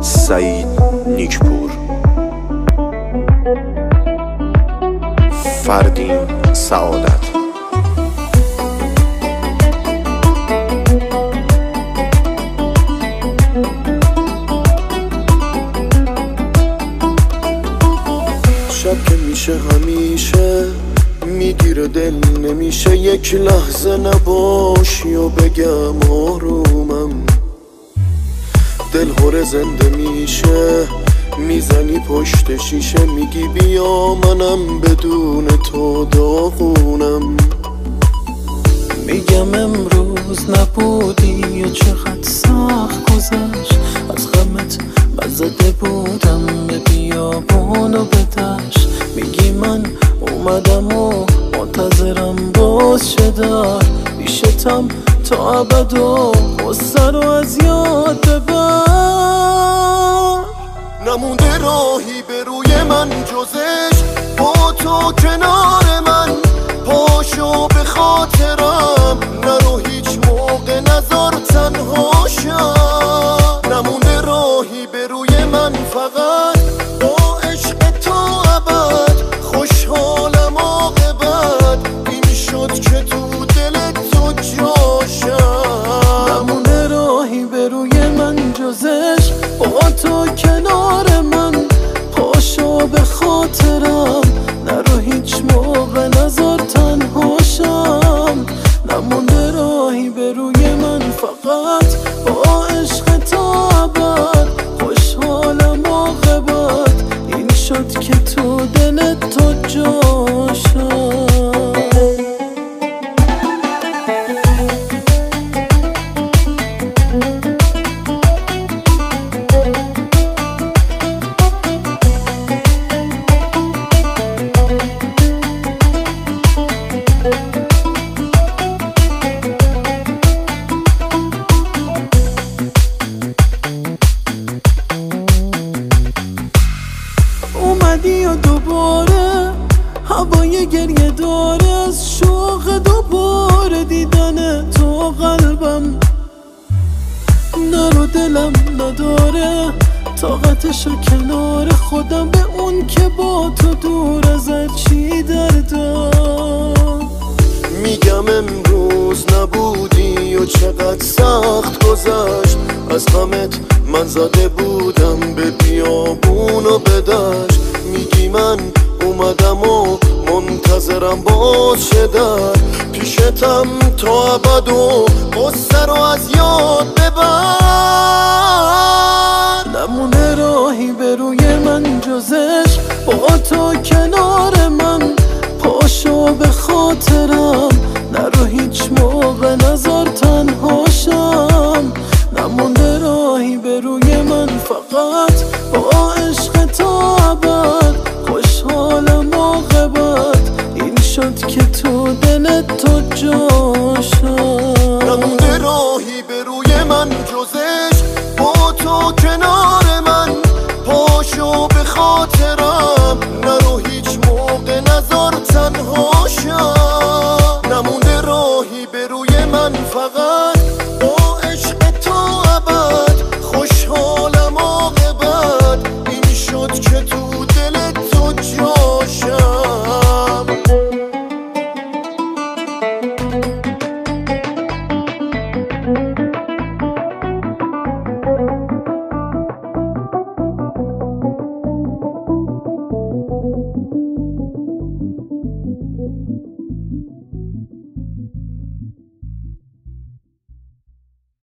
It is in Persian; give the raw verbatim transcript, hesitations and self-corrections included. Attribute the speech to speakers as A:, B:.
A: سعید نیکپور. فردین سعادت.
B: شب که میشه همیشه میگیره دل، نمیشه یک لحظه نباشی و بگم آرومم. دل هره زنده میشه، میزنی پشت شیشه، میگی بیا منم بدون تو داغونم. میگم امروز نبودی و چقدر سخت گذشت، از غمت مزده بودم به بیابون و به دشت. میگی من اومدم و منتظرم باز شه در پیشتم تا ابد و غصه رو از یاد ببر. نمونده راهی به روی من جزش با تو کنار من، پاشو به خاطرم نرو هیچ موقع نذار تنها شم. نمونده راهی به روی من فقط با عشق تو ابد، خوشحالم عاقبت این شد که تو دل تو جاشم. نمونده راهی به روی من جزش با تو کنار من، پاشو به خاطرم نرو هیچ موقع نذار تنها شم. نمونده راهی به روی من فقط با عشق تو ابد، خوشحالم عاقبت این شد که تو دل تو جاشم. اومدی و دوباره هوای گریه داره، از شوق دوباره دیدن تو قلبم نرو دلم نداره طاقتشو کنار خودم، به اون که با تو دور ازت چی دردم. میگم امروز نبودی و چقدر سخت گذشت، از غمت من زده بودم به بیابون و به دشت. میگی من اومدم و منتظرم باز شه در پیشتم تا ابد و غصه رو از یاد ببر. نمونه راهی به روی من جزش با تو کنار من، پاشو به خاطرم نرو هیچ موقع نذار تنها شم. نمونده راهی به روی من فقط با عشق تو ابد، خوشحالم عاقبت این شد که تو دل تو جاشم. نمونده راهی به روی من جزش با تو کنار من، پاشو به خاطرم نرو هیچ موقع نذار تنها شم.